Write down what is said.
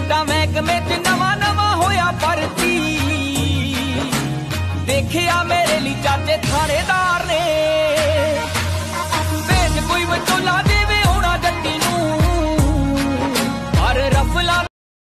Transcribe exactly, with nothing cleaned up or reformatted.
ਤਾਂ ਮਹਿਕਮੇ 'ਚ ਨਵਾਂ ਨਵਾਂ ਹੋਇਆ ਭਰਤੀ। ਦੇਖਿਆ ਮੇਰੇ ਲਈ ਚਾਚੇ ਥਾਣੇਦਾਰ